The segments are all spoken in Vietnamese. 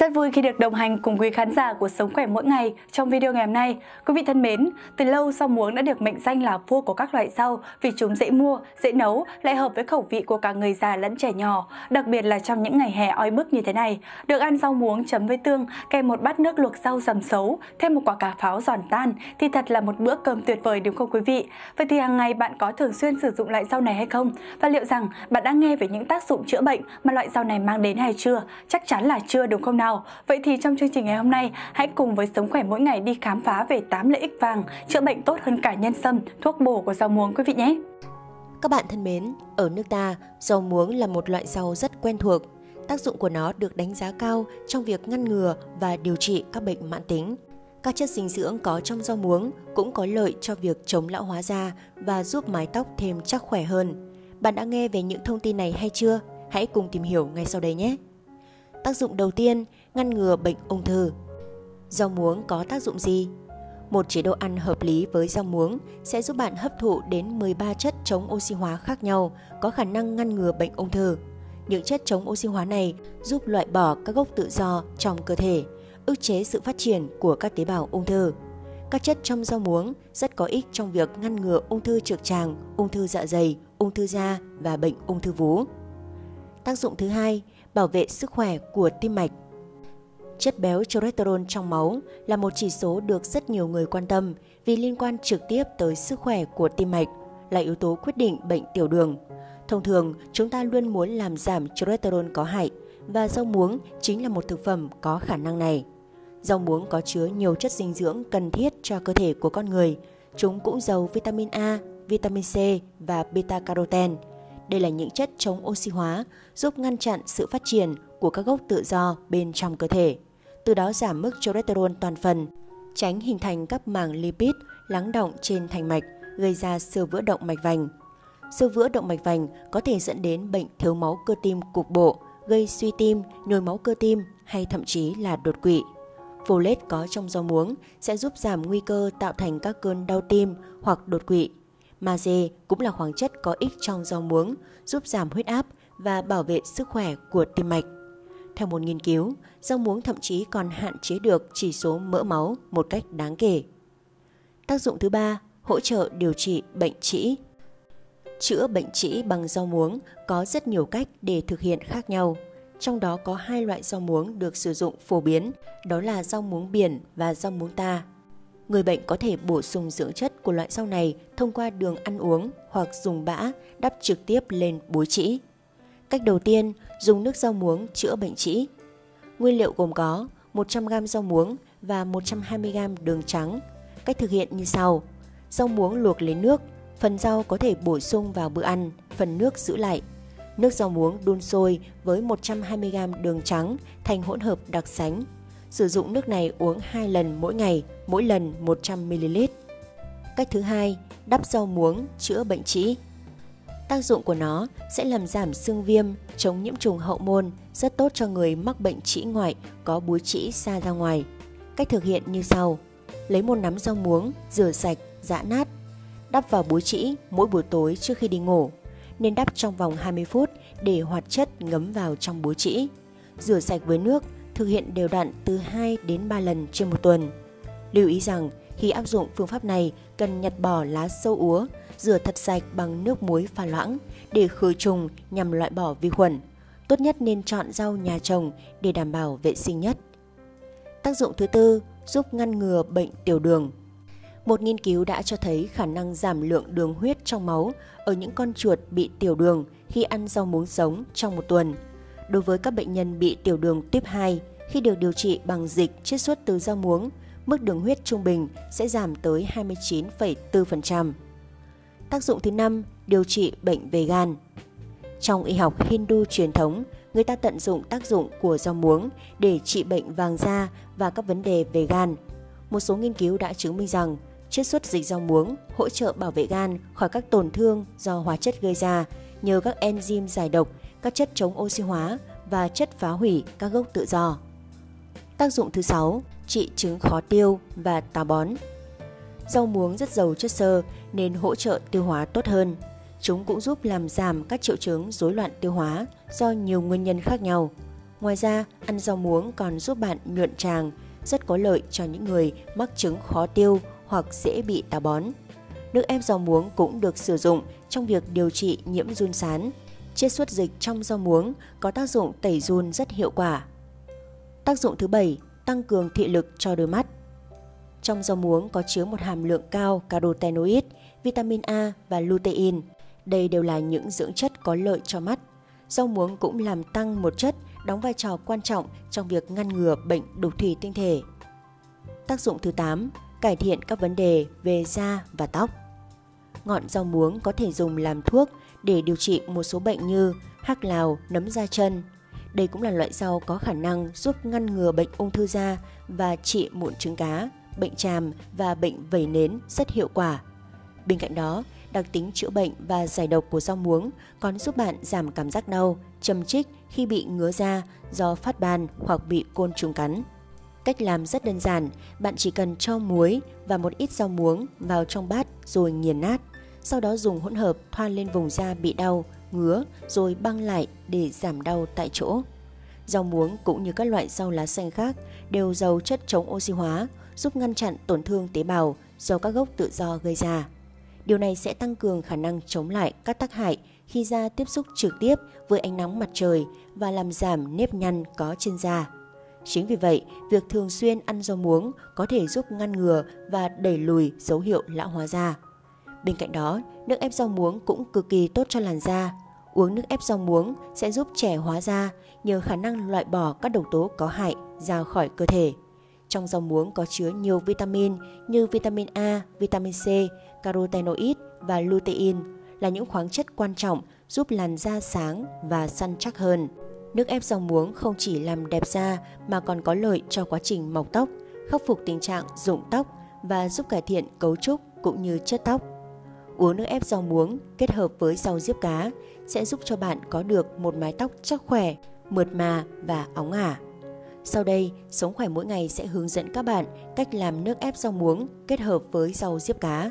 Rất vui khi được đồng hành cùng quý khán giả của Sống Khỏe Mỗi Ngày trong video ngày hôm nay. Quý vị thân mến, từ lâu rau muống đã được mệnh danh là vua của các loại rau vì chúng dễ mua, dễ nấu, lại hợp với khẩu vị của cả người già lẫn trẻ nhỏ. Đặc biệt là trong những ngày hè oi bức như thế này, được ăn rau muống chấm với tương, kèm một bát nước luộc rau dầm xấu, thêm một quả cà pháo giòn tan thì thật là một bữa cơm tuyệt vời đúng không quý vị? Vậy thì hàng ngày bạn có thường xuyên sử dụng loại rau này hay không? Và liệu rằng bạn đã nghe về những tác dụng chữa bệnh mà loại rau này mang đến hay chưa? Chắc chắn là chưa đúng không nào? Vậy thì trong chương trình ngày hôm nay, hãy cùng với Sống Khỏe Mỗi Ngày đi khám phá về 8 lợi ích vàng chữa bệnh tốt hơn cả nhân sâm, thuốc bổ của rau muống quý vị nhé. Các bạn thân mến, ở nước ta, rau muống là một loại rau rất quen thuộc. Tác dụng của nó được đánh giá cao trong việc ngăn ngừa và điều trị các bệnh mãn tính. Các chất dinh dưỡng có trong rau muống cũng có lợi cho việc chống lão hóa da và giúp mái tóc thêm chắc khỏe hơn. Bạn đã nghe về những thông tin này hay chưa? Hãy cùng tìm hiểu ngay sau đây nhé! Tác dụng đầu tiên, ngăn ngừa bệnh ung thư. Rau muống có tác dụng gì? Một chế độ ăn hợp lý với rau muống sẽ giúp bạn hấp thụ đến 13 chất chống oxy hóa khác nhau, có khả năng ngăn ngừa bệnh ung thư. Những chất chống oxy hóa này giúp loại bỏ các gốc tự do trong cơ thể, ức chế sự phát triển của các tế bào ung thư. Các chất trong rau muống rất có ích trong việc ngăn ngừa ung thư trực tràng, ung thư dạ dày, ung thư da và bệnh ung thư vú. Tác dụng thứ hai, bảo vệ sức khỏe của tim mạch. Chất béo cholesterol trong máu là một chỉ số được rất nhiều người quan tâm vì liên quan trực tiếp tới sức khỏe của tim mạch, là yếu tố quyết định bệnh tiểu đường. Thông thường, chúng ta luôn muốn làm giảm cholesterol có hại và rau muống chính là một thực phẩm có khả năng này. Rau muống có chứa nhiều chất dinh dưỡng cần thiết cho cơ thể của con người. Chúng cũng giàu vitamin A, vitamin C và beta-carotene. Đây là những chất chống oxy hóa, giúp ngăn chặn sự phát triển của các gốc tự do bên trong cơ thể, từ đó giảm mức cholesterol toàn phần, tránh hình thành các màng lipid lắng đọng trên thành mạch, gây ra xơ vữa động mạch vành. Xơ vữa động mạch vành có thể dẫn đến bệnh thiếu máu cơ tim cục bộ, gây suy tim, nhồi máu cơ tim hay thậm chí là đột quỵ. Folate có trong rau muống sẽ giúp giảm nguy cơ tạo thành các cơn đau tim hoặc đột quỵ. Magie cũng là khoáng chất có ích trong rau muống, giúp giảm huyết áp và bảo vệ sức khỏe của tim mạch. Theo một nghiên cứu, rau muống thậm chí còn hạn chế được chỉ số mỡ máu một cách đáng kể. Tác dụng thứ ba, hỗ trợ điều trị bệnh trĩ. Chữa bệnh trĩ bằng rau muống có rất nhiều cách để thực hiện khác nhau. Trong đó có hai loại rau muống được sử dụng phổ biến, đó là rau muống biển và rau muống ta. Người bệnh có thể bổ sung dưỡng chất của loại rau này thông qua đường ăn uống hoặc dùng bã đắp trực tiếp lên búi trĩ. Cách đầu tiên, dùng nước rau muống chữa bệnh trĩ. Nguyên liệu gồm có 100g rau muống và 120g đường trắng. Cách thực hiện như sau. Rau muống luộc lấy nước, phần rau có thể bổ sung vào bữa ăn, phần nước giữ lại. Nước rau muống đun sôi với 120g đường trắng thành hỗn hợp đặc sánh. Sử dụng nước này uống 2 lần mỗi ngày, mỗi lần 100ml. Cách thứ hai, đắp rau muống chữa bệnh trĩ. Tác dụng của nó sẽ làm giảm xương viêm, chống nhiễm trùng hậu môn, rất tốt cho người mắc bệnh trĩ ngoại có búi trĩ xa ra ngoài. Cách thực hiện như sau. Lấy một nắm rau muống, rửa sạch, giã nát. Đắp vào búi trĩ mỗi buổi tối trước khi đi ngủ. Nên đắp trong vòng 20 phút để hoạt chất ngấm vào trong búi trĩ. Rửa sạch với nước, thực hiện đều đặn từ 2 đến 3 lần trên một tuần. Lưu ý rằng khi áp dụng phương pháp này cần nhặt bỏ lá sâu úa, rửa thật sạch bằng nước muối pha loãng để khử trùng nhằm loại bỏ vi khuẩn. Tốt nhất nên chọn rau nhà trồng để đảm bảo vệ sinh nhất. Tác dụng thứ tư, giúp ngăn ngừa bệnh tiểu đường. Một nghiên cứu đã cho thấy khả năng giảm lượng đường huyết trong máu ở những con chuột bị tiểu đường khi ăn rau muống sống trong một tuần. Đối với các bệnh nhân bị tiểu đường tuyếp 2, khi được điều trị bằng dịch chiết xuất từ rau muống, mức đường huyết trung bình sẽ giảm tới 29,4%. Tác dụng thứ 5, điều trị bệnh về gan. Trong y học Hindu truyền thống, người ta tận dụng tác dụng của rau muống để trị bệnh vàng da và các vấn đề về gan. Một số nghiên cứu đã chứng minh rằng chiết xuất dịch rau muống hỗ trợ bảo vệ gan khỏi các tổn thương do hóa chất gây ra nhờ các enzyme giải độc, các chất chống oxy hóa và chất phá hủy các gốc tự do. Tác dụng thứ 6, trị chứng khó tiêu và táo bón. Rau muống rất giàu chất xơ nên hỗ trợ tiêu hóa tốt hơn. Chúng cũng giúp làm giảm các triệu chứng rối loạn tiêu hóa do nhiều nguyên nhân khác nhau. Ngoài ra, ăn rau muống còn giúp bạn nhuận tràng, rất có lợi cho những người mắc chứng khó tiêu hoặc dễ bị táo bón. Nước ép rau muống cũng được sử dụng trong việc điều trị nhiễm giun sán. Chiết xuất dịch trong rau muống có tác dụng tẩy giun rất hiệu quả. Tác dụng thứ 7, tăng cường thị lực cho đôi mắt. Trong rau muống có chứa một hàm lượng cao carotenoid, vitamin A và lutein. Đây đều là những dưỡng chất có lợi cho mắt. Rau muống cũng làm tăng một chất đóng vai trò quan trọng trong việc ngăn ngừa bệnh đục thủy tinh thể. Tác dụng thứ 8, cải thiện các vấn đề về da và tóc. Ngọn rau muống có thể dùng làm thuốc để điều trị một số bệnh như hắc lào, nấm da chân. Đây cũng là loại rau có khả năng giúp ngăn ngừa bệnh ung thư da và trị mụn trứng cá, bệnh tràm và bệnh vẩy nến rất hiệu quả. Bên cạnh đó, đặc tính chữa bệnh và giải độc của rau muống còn giúp bạn giảm cảm giác đau, châm chích khi bị ngứa da do phát ban hoặc bị côn trùng cắn. Cách làm rất đơn giản, bạn chỉ cần cho muối và một ít rau muống vào trong bát rồi nghiền nát. Sau đó dùng hỗn hợp thoa lên vùng da bị đau, ngứa rồi băng lại để giảm đau tại chỗ. Rau muống cũng như các loại rau lá xanh khác đều giàu chất chống oxy hóa, giúp ngăn chặn tổn thương tế bào do các gốc tự do gây ra. Điều này sẽ tăng cường khả năng chống lại các tác hại khi da tiếp xúc trực tiếp với ánh nắng mặt trời và làm giảm nếp nhăn có trên da. Chính vì vậy, việc thường xuyên ăn rau muống có thể giúp ngăn ngừa và đẩy lùi dấu hiệu lão hóa da. Bên cạnh đó, nước ép rau muống cũng cực kỳ tốt cho làn da. Uống nước ép rau muống sẽ giúp trẻ hóa da nhờ khả năng loại bỏ các độc tố có hại ra khỏi cơ thể. Trong rau muống có chứa nhiều vitamin như vitamin A, vitamin C, carotenoid và lutein là những khoáng chất quan trọng giúp làn da sáng và săn chắc hơn. Nước ép rau muống không chỉ làm đẹp da mà còn có lợi cho quá trình mọc tóc, khắc phục tình trạng rụng tóc và giúp cải thiện cấu trúc cũng như chất tóc. Uống nước ép rau muống kết hợp với rau diếp cá sẽ giúp cho bạn có được một mái tóc chắc khỏe, mượt mà và óng ả. Sau đây, Sống Khỏe Mỗi Ngày sẽ hướng dẫn các bạn cách làm nước ép rau muống kết hợp với rau diếp cá.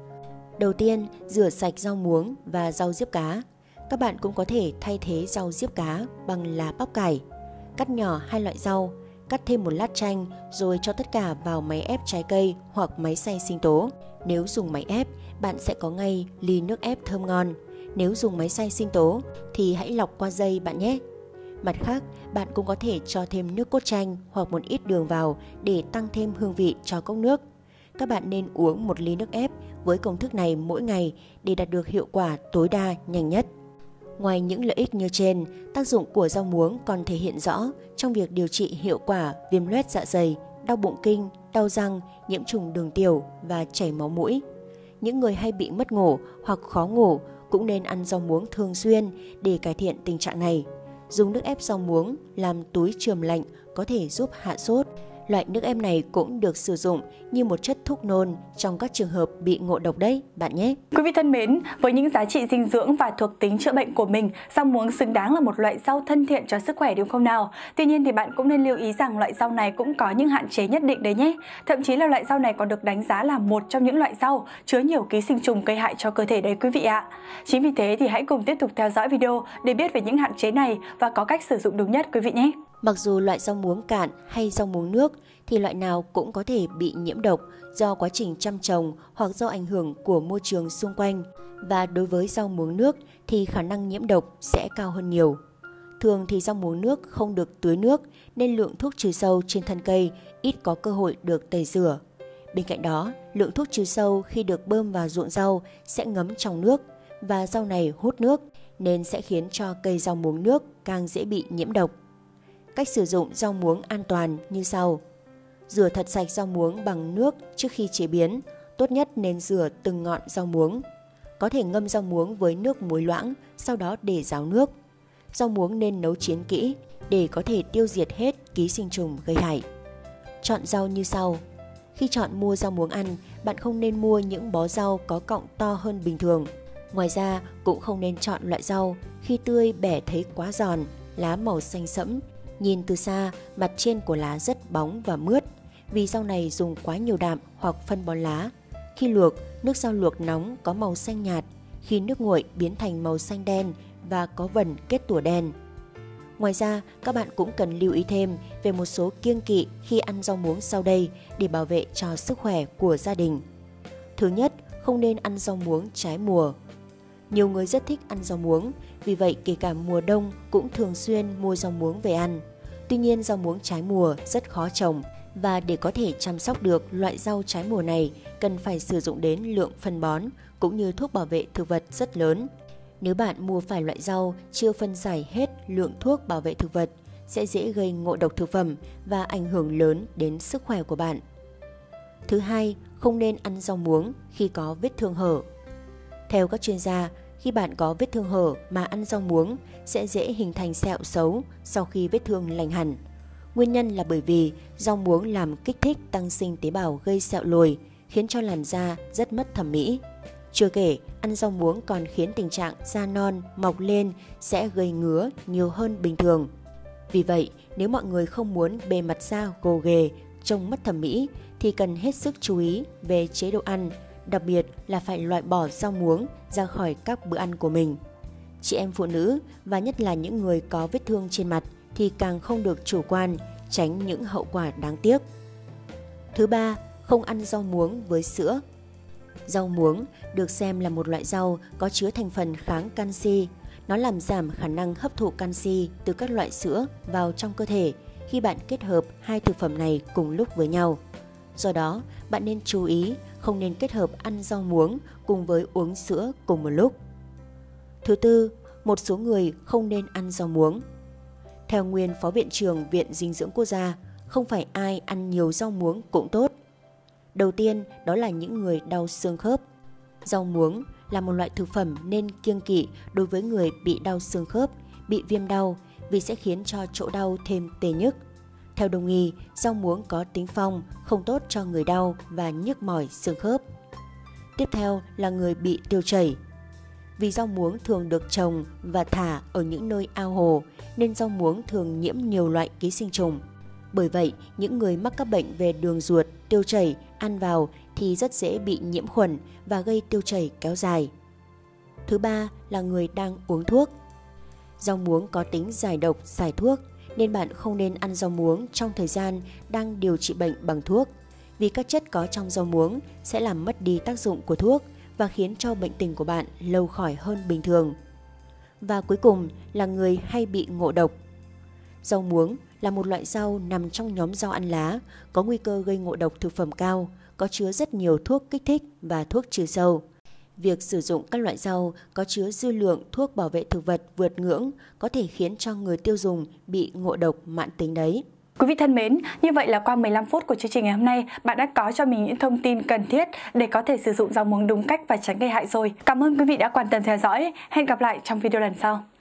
Đầu tiên, rửa sạch rau muống và rau diếp cá. Các bạn cũng có thể thay thế rau diếp cá bằng lá bắp cải. Cắt nhỏ hai loại rau, cắt thêm một lát chanh rồi cho tất cả vào máy ép trái cây hoặc máy xay sinh tố. Nếu dùng máy ép, bạn sẽ có ngay ly nước ép thơm ngon. Nếu dùng máy xay sinh tố thì hãy lọc qua dây bạn nhé. Mặt khác, bạn cũng có thể cho thêm nước cốt chanh hoặc một ít đường vào để tăng thêm hương vị cho cốc nước. Các bạn nên uống một ly nước ép với công thức này mỗi ngày để đạt được hiệu quả tối đa nhanh nhất. Ngoài những lợi ích như trên, tác dụng của rau muống còn thể hiện rõ trong việc điều trị hiệu quả viêm loét dạ dày, đau bụng kinh, đau răng, nhiễm trùng đường tiểu và chảy máu mũi. Những người hay bị mất ngủ hoặc khó ngủ cũng nên ăn rau muống thường xuyên để cải thiện tình trạng này. Dùng nước ép rau muống làm túi chườm lạnh có thể giúp hạ sốt. Loại nước ép này cũng được sử dụng như một chất thuốc nôn trong các trường hợp bị ngộ độc đấy bạn nhé. Quý vị thân mến, với những giá trị dinh dưỡng và thuộc tính chữa bệnh của mình, rau muống xứng đáng là một loại rau thân thiện cho sức khỏe đúng không nào? Tuy nhiên thì bạn cũng nên lưu ý rằng loại rau này cũng có những hạn chế nhất định đấy nhé. Thậm chí là loại rau này còn được đánh giá là một trong những loại rau chứa nhiều ký sinh trùng gây hại cho cơ thể đấy quý vị ạ. Chính vì thế thì hãy cùng tiếp tục theo dõi video để biết về những hạn chế này và có cách sử dụng đúng nhất quý vị nhé. Mặc dù loại rau muống cạn hay rau muống nước thì loại nào cũng có thể bị nhiễm độc do quá trình chăm trồng hoặc do ảnh hưởng của môi trường xung quanh. Và đối với rau muống nước thì khả năng nhiễm độc sẽ cao hơn nhiều. Thường thì rau muống nước không được tưới nước nên lượng thuốc trừ sâu trên thân cây ít có cơ hội được tẩy rửa. Bên cạnh đó, lượng thuốc trừ sâu khi được bơm vào ruộng rau sẽ ngấm trong nước và rau này hút nước nên sẽ khiến cho cây rau muống nước càng dễ bị nhiễm độc. Cách sử dụng rau muống an toàn như sau. Rửa thật sạch rau muống bằng nước trước khi chế biến, tốt nhất nên rửa từng ngọn rau muống. Có thể ngâm rau muống với nước muối loãng, sau đó để ráo nước. Rau muống nên nấu chín kỹ để có thể tiêu diệt hết ký sinh trùng gây hại. Chọn rau như sau. Khi chọn mua rau muống ăn, bạn không nên mua những bó rau có cọng to hơn bình thường. Ngoài ra, cũng không nên chọn loại rau khi tươi bẻ thấy quá giòn, lá màu xanh sẫm. Nhìn từ xa, mặt trên của lá rất bóng và mướt, vì rau này dùng quá nhiều đạm hoặc phân bón lá. Khi luộc, nước rau luộc nóng có màu xanh nhạt, khi nước nguội biến thành màu xanh đen và có vần kết tủa đen. Ngoài ra, các bạn cũng cần lưu ý thêm về một số kiêng kỵ khi ăn rau muống sau đây để bảo vệ cho sức khỏe của gia đình. Thứ nhất, không nên ăn rau muống trái mùa. Nhiều người rất thích ăn rau muống, vì vậy kể cả mùa đông cũng thường xuyên mua rau muống về ăn. Tuy nhiên, rau muống trái mùa rất khó trồng và để có thể chăm sóc được loại rau trái mùa này cần phải sử dụng đến lượng phân bón cũng như thuốc bảo vệ thực vật rất lớn. Nếu bạn mua phải loại rau chưa phân giải hết lượng thuốc bảo vệ thực vật sẽ dễ gây ngộ độc thực phẩm và ảnh hưởng lớn đến sức khỏe của bạn. Thứ hai, không nên ăn rau muống khi có vết thương hở. Theo các chuyên gia, khi bạn có vết thương hở mà ăn rau muống sẽ dễ hình thành sẹo xấu sau khi vết thương lành hẳn. Nguyên nhân là bởi vì rau muống làm kích thích tăng sinh tế bào gây sẹo lồi, khiến cho làn da rất mất thẩm mỹ. Chưa kể, ăn rau muống còn khiến tình trạng da non mọc lên sẽ gây ngứa nhiều hơn bình thường. Vì vậy, nếu mọi người không muốn bề mặt da gồ ghề, trông mất thẩm mỹ thì cần hết sức chú ý về chế độ ăn, đặc biệt là phải loại bỏ rau muống ra khỏi các bữa ăn của mình. Chị em phụ nữ và nhất là những người có vết thương trên mặt thì càng không được chủ quan, tránh những hậu quả đáng tiếc. Thứ ba, không ăn rau muống với sữa. Rau muống được xem là một loại rau có chứa thành phần kháng canxi. Nó làm giảm khả năng hấp thụ canxi từ các loại sữa vào trong cơ thể khi bạn kết hợp hai thực phẩm này cùng lúc với nhau. Do đó, bạn nên chú ý không nên kết hợp ăn rau muống cùng với uống sữa cùng một lúc. Thứ tư, một số người không nên ăn rau muống. Theo nguyên Phó Viện trưởng Viện Dinh dưỡng Quốc gia, không phải ai ăn nhiều rau muống cũng tốt. Đầu tiên, đó là những người đau xương khớp. Rau muống là một loại thực phẩm nên kiêng kỵ đối với người bị đau xương khớp, bị viêm đau vì sẽ khiến cho chỗ đau thêm tê nhức. Theo Đông y, rau muống có tính phong, không tốt cho người đau và nhức mỏi xương khớp. Tiếp theo là người bị tiêu chảy. Vì rau muống thường được trồng và thả ở những nơi ao hồ nên rau muống thường nhiễm nhiều loại ký sinh trùng. Bởi vậy, những người mắc các bệnh về đường ruột, tiêu chảy ăn vào thì rất dễ bị nhiễm khuẩn và gây tiêu chảy kéo dài. Thứ ba là người đang uống thuốc. Rau muống có tính giải độc, giải thuốc nên bạn không nên ăn rau muống trong thời gian đang điều trị bệnh bằng thuốc, vì các chất có trong rau muống sẽ làm mất đi tác dụng của thuốc và khiến cho bệnh tình của bạn lâu khỏi hơn bình thường. Và cuối cùng là người hay bị ngộ độc. Rau muống là một loại rau nằm trong nhóm rau ăn lá, có nguy cơ gây ngộ độc thực phẩm cao, có chứa rất nhiều thuốc kích thích và thuốc trừ sâu. Việc sử dụng các loại rau có chứa dư lượng thuốc bảo vệ thực vật vượt ngưỡng có thể khiến cho người tiêu dùng bị ngộ độc mãn tính đấy. Quý vị thân mến, như vậy là qua 15 phút của chương trình ngày hôm nay, bạn đã có cho mình những thông tin cần thiết để có thể sử dụng rau muống đúng cách và tránh gây hại rồi. Cảm ơn quý vị đã quan tâm theo dõi. Hẹn gặp lại trong video lần sau.